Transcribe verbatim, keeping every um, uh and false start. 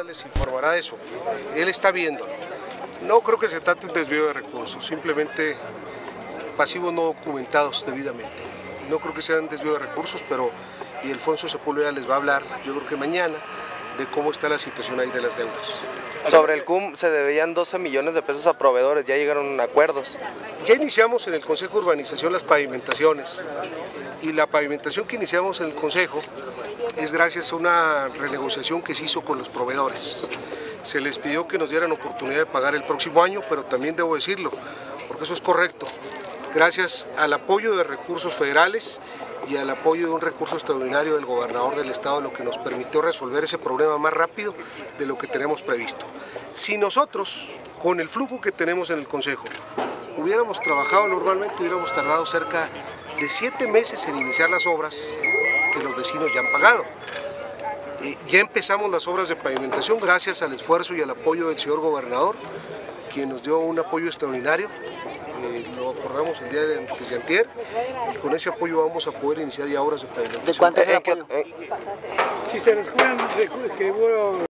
les informará de eso. Él está viéndolo. No creo que se trate de un desvío de recursos, simplemente pasivos no documentados debidamente. No creo que sea un desvío de recursos, pero y Alfonso Sepúlveda les va a hablar, yo creo que mañana, de cómo está la situación ahí de las deudas. Sobre el C U M se debían doce millones de pesos a proveedores, ya llegaron a acuerdos. Ya iniciamos en el Consejo de Urbanización las pavimentaciones y la pavimentación que iniciamos en el Consejo es gracias a una renegociación que se hizo con los proveedores. Se les pidió que nos dieran oportunidad de pagar el próximo año, pero también debo decirlo, porque eso es correcto, gracias al apoyo de recursos federales y al apoyo de un recurso extraordinario del gobernador del estado, lo que nos permitió resolver ese problema más rápido de lo que tenemos previsto. Si nosotros, con el flujo que tenemos en el Consejo, hubiéramos trabajado normalmente, hubiéramos tardado cerca de siete meses en iniciar las obras que los vecinos ya han pagado. Eh, ya empezamos las obras de pavimentación gracias al esfuerzo y al apoyo del señor gobernador, quien nos dio un apoyo extraordinario. Eh, lo acordamos el día de, de antier, y con ese apoyo vamos a poder iniciar ya obras de pavimentación. ¿De cuánto es el apoyo? Si se descubren recursos que hubo